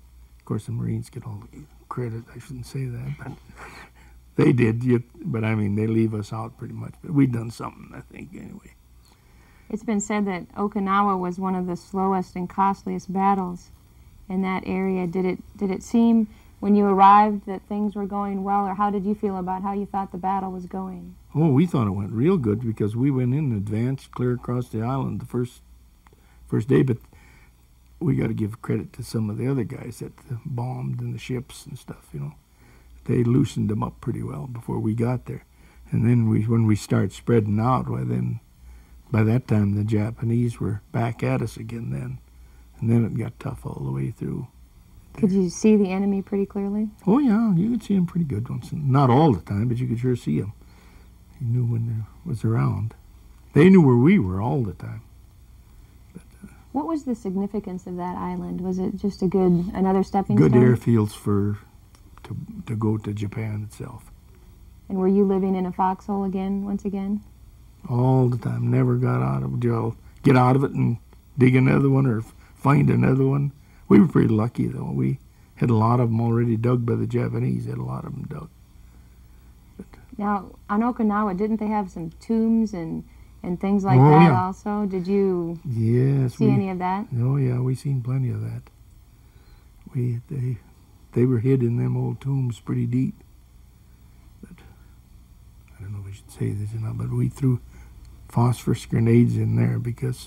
Of course, the Marines get all the credit. I shouldn't say that, but they did. You, but I mean, they leave us out pretty much. But we done something, I think, anyway. It's been said that Okinawa was one of the slowest and costliest battles in that area. Did it, did it seem when you arrived that things were going well, or how did you feel about how you thought the battle was going? Oh, we thought it went real good because we went in advance clear across the island the first first day, but we got to give credit to some of the other guys that bombed in the ships and stuff, you know. They loosened them up pretty well before we got there. And then we, when we start spreading out, well, then by that time the Japanese were back at us again then. And then it got tough all the way through. Could you see the enemy pretty clearly? Oh, yeah, you could see them pretty good once. Not all the time, but you could sure see them. You knew when they was around. They knew where we were all the time. But, uh, what was the significance of that island? Was it just a good, another stepping good stone? airfields for to to go to Japan itself. And were you living in a foxhole again, once again? All the time. Never got out of it. You'll get out of it and dig another one or find another one. We were pretty lucky, though. We had a lot of them already dug by the Japanese. Had a lot of them dug. But, now, on Okinawa, didn't they have some tombs and, and things like oh, that yeah. also? Did you yes, see we, any of that? Oh, yeah, we seen plenty of that. We they they were hid in them old tombs pretty deep. But I don't know if I should say this or not, but we threw phosphorus grenades in there because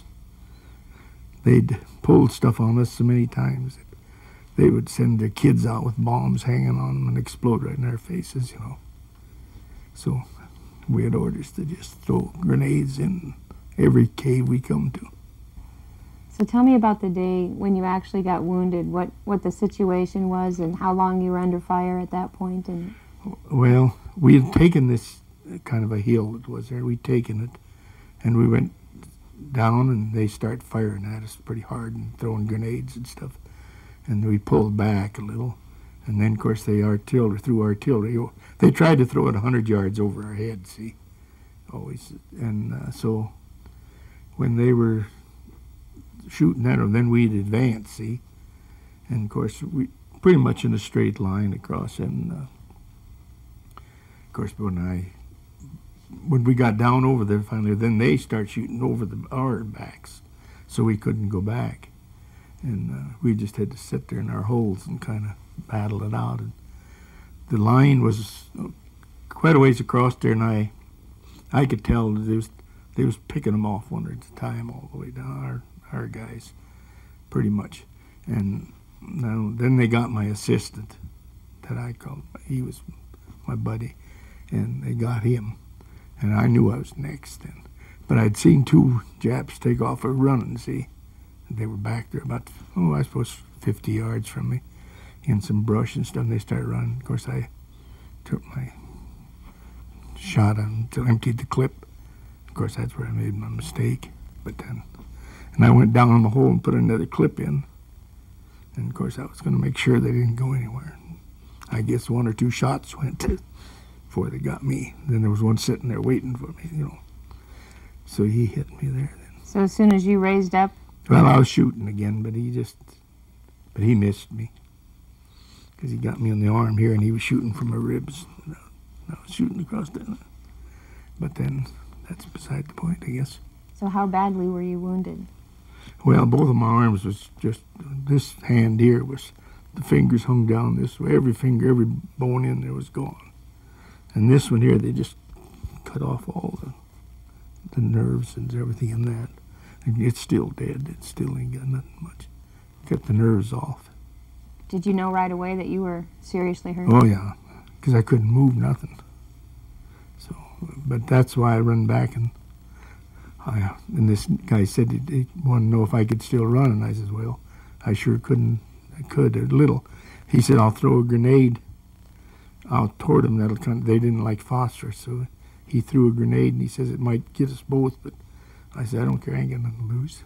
they'd pulled stuff on us so many times that they would send their kids out with bombs hanging on them and explode right in our faces, you know. So we had orders to just throw grenades in every cave we come to. So tell me about the day when you actually got wounded, what, what the situation was and how long you were under fire at that point. And well, we had taken this kind of a hill that was there. We'd taken it, and we went down, and they start firing at us pretty hard and throwing grenades and stuff. And we pulled back a little, and then, of course, they artillery, threw artillery. They tried to throw it one hundred yards over our heads, see, always. And uh, so when they were shooting at them, then we'd advance, see. And, of course, we pretty much in a straight line across. And, uh, of course, when I when we got down over there finally, then they start shooting over the, our backs, so we couldn't go back. And uh, we just had to sit there in our holes and kind of battle it out. And the line was quite a ways across there, and I I could tell that they was, they was picking them off one at a time all the way down, our, our guys, pretty much. And now, then they got my assistant, that I called, he was my buddy, and they got him. And I knew I was next then. But I'd seen two Japs take off a running, see. They were back there about, oh, I suppose fifty yards from me in some brush and stuff, and they started running. Of course, I took my shot until I emptied the clip. Of course, that's where I made my mistake. But then, and I went down in the hole and put another clip in. And, of course, I was going to make sure they didn't go anywhere. I guess one or two shots went before they got me. Then there was one sitting there waiting for me, you know. So he hit me there then. so as soon as you raised up? Well, I was shooting again, but he just, but he missed me. Because he got me on the arm here, and he was shooting from my ribs. And I was shooting across there. But then, that's beside the point, I guess. So how badly were you wounded? Well, both of my arms was just, this hand here was, the fingers hung down this way. Every finger, every bone in there was gone. And this one here, they just cut off all the, the nerves and everything in that. And it's still dead. It still ain't got nothing much. Cut the nerves off. Did you know right away that you were seriously hurt? Oh, yeah, because I couldn't move nothing. So, but that's why I run back, and I, and this guy said he, he wanted to know if I could still run, and I said, well, I sure couldn't. I could a little. He said, I'll throw a grenade out toward them. That'll kind of, they didn't like phosphorus, so he threw a grenade, and he says it might get us both, but I said, I don't care, I ain't got nothing to lose.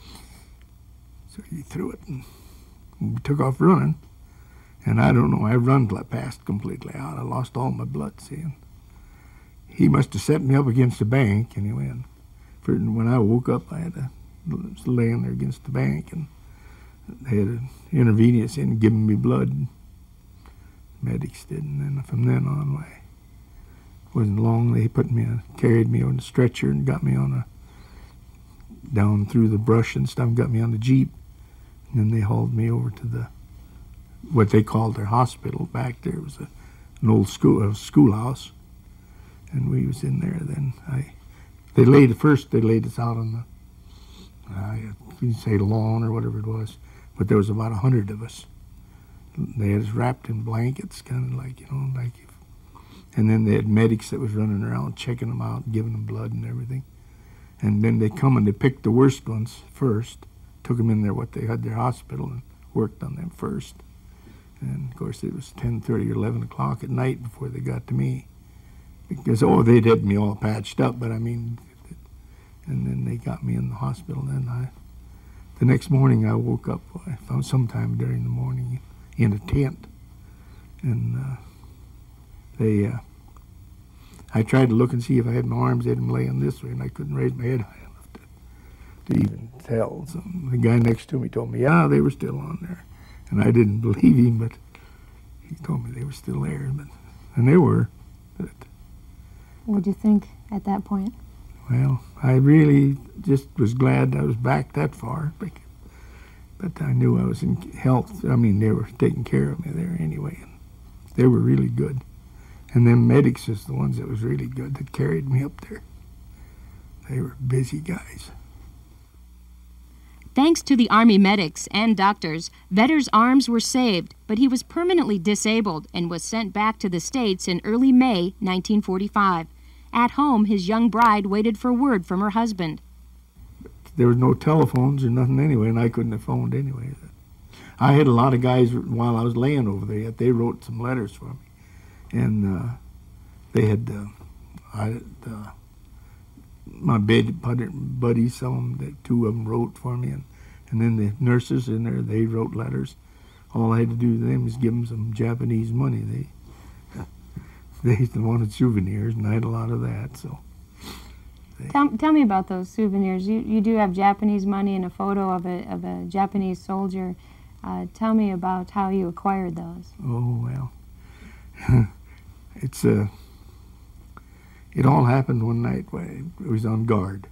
So he threw it, and we took off running. And I don't know, I run till I passed completely out. I lost all my blood, see. And he must have set me up against the bank, anyway. And for, when I woke up, I had a, was laying there against the bank, and they had an intravenous in giving me blood. Medics did, and then from then on, why, it wasn't long. They put me on, carried me on a stretcher and got me on a down through the brush and stuff, got me on the Jeep, and then they hauled me over to the what they called their hospital back there. It was a, an old school a schoolhouse, and we was in there. Then I they laid first they laid us out on the uh, you say lawn or whatever it was, but there was about a hundred of us. They had us wrapped in blankets, kind of like, you know, like, if, and then they had medics that was running around checking them out, giving them blood and everything. And then they come and they picked the worst ones first, took them in there, what they had their hospital, and worked on them first. And of course it was ten thirty or eleven o'clock at night before they got to me, because oh they'd had me all patched up, but I mean, and then they got me in the hospital. Then I, the next morning I woke up, I found sometime during the morning in a tent, and uh, they, uh, I tried to look and see if I had my arms, they had them laying this way, and I couldn't raise my head high enough to, to even tell. So the guy next to me told me, yeah, they were still on there. And I didn't believe him, but he told me they were still there, but, and they were. But, What'd you think at that point? well, I really just was glad I was back that far, but, but I knew I was in health. I mean, they were taking care of me there anyway, and they were really good. And then medics is the ones that was really good that carried me up there. They were busy guys. Thanks to the Army medics and doctors, Vedder's arms were saved, but he was permanently disabled and was sent back to the States in early May nineteen forty-five. At home, his young bride waited for word from her husband. There was no telephones or nothing anyway, and I couldn't have phoned anyway. I had a lot of guys while I was laying over there, yet they wrote some letters for me. And uh, they had, uh, I, uh, my bed buddies, some of them, the two of them wrote for me, and, and then the nurses in there, they wrote letters. All I had to do to them was give them some Japanese money. They they wanted souvenirs, and I had a lot of that. So. They, Tell, tell me about those souvenirs. You you do have Japanese money and a photo of a of a Japanese soldier. Uh, tell me about how you acquired those. Oh well, it's a. Uh, It all happened one night when I was on guard,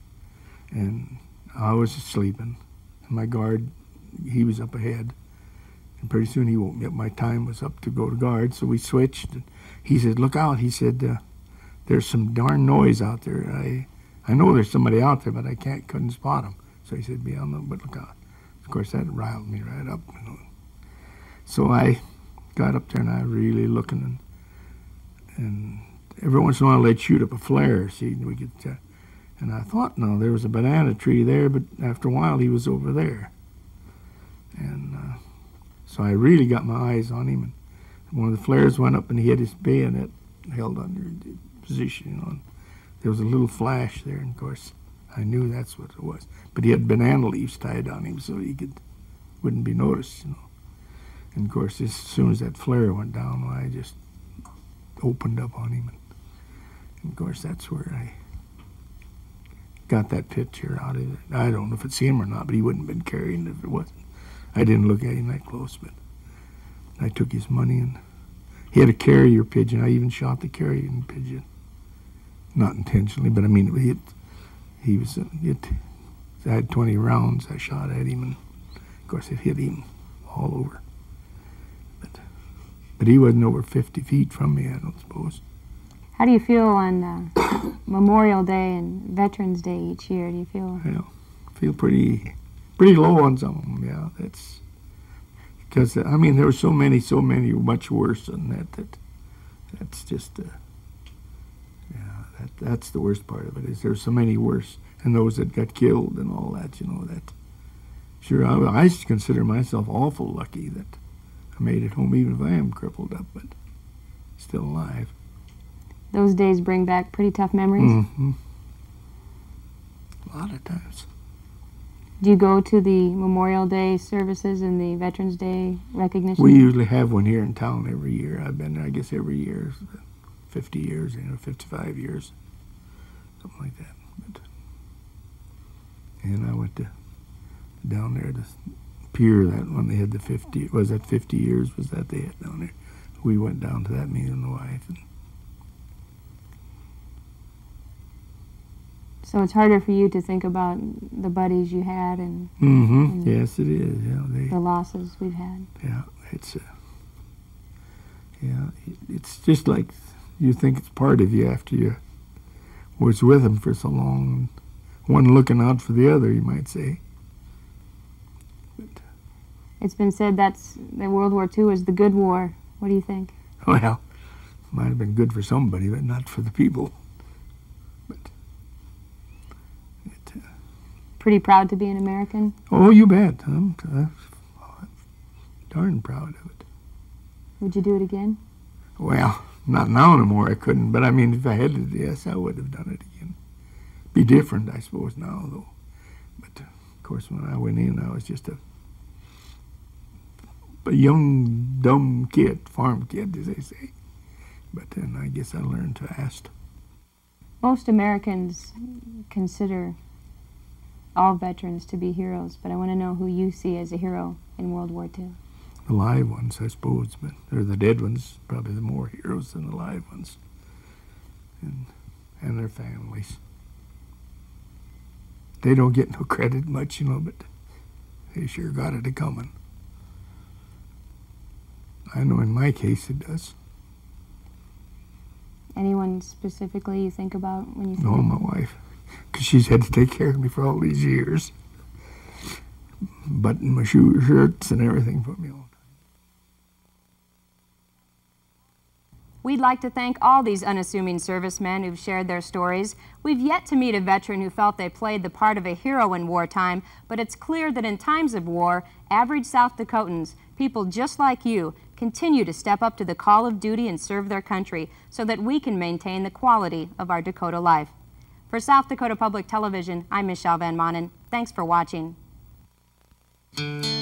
and I was sleeping, and my guard, he was up ahead, and pretty soon he woke me up. My time was up to go to guard, so we switched, and he said, look out, he said, uh, there's some darn noise out there. I I know there's somebody out there, but I can't, couldn't spot him. So he said, be on the, but look out. Of course, that riled me right up. You know. So I got up there, and I was really looking, and, and every once in a while they'd shoot up a flare, see, we could, uh, and I thought, no, there was a banana tree there, but after a while he was over there. And uh, so I really got my eyes on him, and one of the flares went up and he had his bayonet held under the position, you know, and there was a little flash there, and of course I knew that's what it was. But he had banana leaves tied on him so he could, wouldn't be noticed, you know. And of course, as soon as that flare went down, well, I just opened up on him. And, And of course, that's where I got that picture out of it. I don't know if it's him or not, but he wouldn't have been carrying it if it wasn't. I didn't look at him that close, but I took his money, and he had a carrier pigeon. I even shot the carrier pigeon. Not intentionally, but I mean, it, he was, it, I had twenty rounds I shot at him, and of course it hit him all over. But, but he wasn't over fifty feet from me, I don't suppose. How do you feel on uh, Memorial Day and Veterans Day each year? Do you feel? Well, I feel pretty, pretty low on some of them. Yeah, that's because I mean there were so many, so many much worse than that. That that's just, uh, yeah, that that's the worst part of it. Is there's so many worse, and those that got killed and all that. You know that. Sure, I, I consider myself awful lucky that I made it home, even if I am crippled up, but still alive. Those days bring back pretty tough memories? Mm-hmm. A lot of times. Do you go to the Memorial Day services and the Veterans Day recognition? We usually have one here in town every year. I've been there, I guess, every year, fifty years, you know, fifty-five years, something like that. But, and I went to down there to pier, that one they had the fifty, was that fifty years, was that they had down there? We went down to that, me and the wife. And So it's harder for you to think about the buddies you had and, mm-hmm. and Yes, it is. Yeah, they, the losses we've had. yeah, it's, uh, yeah, it, it's just like you think it's part of you after you was with them for so long. One looking out for the other, you might say. But, It's been said that's that World War Two was the good war. What do you think? well, might have been good for somebody, but not for the people. But it, uh, Pretty proud to be an American? oh, you bet. I'm, I'm darn proud of it. Would you do it again? Well, not now anymore. I couldn't. But I mean, if I had to, yes, I would have done it again. Be different, I suppose, now though. But uh, of course, when I went in, I was just a a young, dumb kid, farm kid, as they say. But then I guess I learned to ask. Most Americans consider all veterans to be heroes, but I want to know who you see as a hero in World War Two. The live ones, I suppose, but or the dead ones, probably the more heroes than the live ones, and and their families. They don't get no credit much, you know, but they sure got it a-coming. I know in my case it does. Anyone specifically you think about when you think No, of- my wife, because she's had to take care of me for all these years. Button my shoe, shirts and everything for me all the time. We'd like to thank all these unassuming servicemen who've shared their stories. We've yet to meet a veteran who felt they played the part of a hero in wartime, but it's clear that in times of war, average South Dakotans, people just like you, continue to step up to the call of duty and serve their country so that we can maintain the quality of our Dakota life. For South Dakota Public Television, I'm Michelle Van Manen. Thanks for watching.